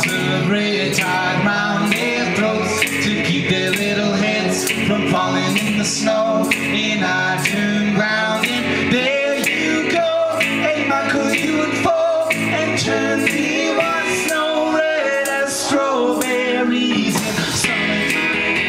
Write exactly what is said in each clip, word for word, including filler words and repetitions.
scarves of red tied round their throats to keep their little heads from falling in the snow. And I turned round and there you go. Hey Michael, you would fall and turn the white snow red as strawberries in summertime.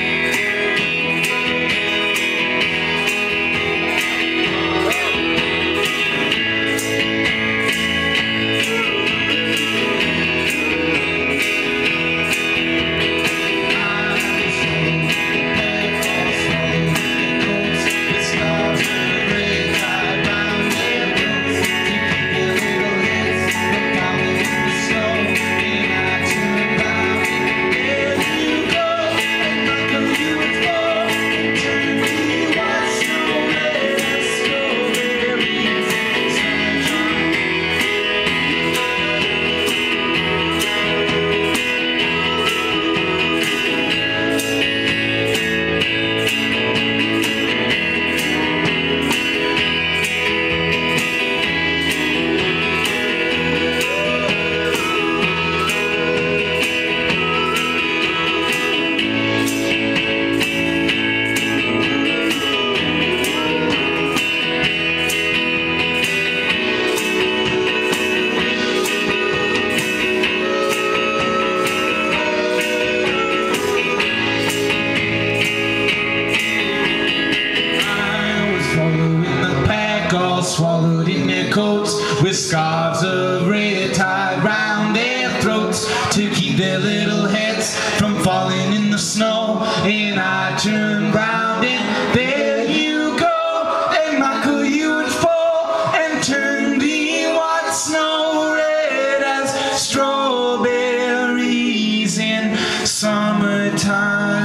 All swallowed in their coats, with scarves of red tied round their throats to keep their little heads from falling in the snow. And I turned round and there you go. Hey Michael, you would fall and turn the white snow red as strawberries in summertime.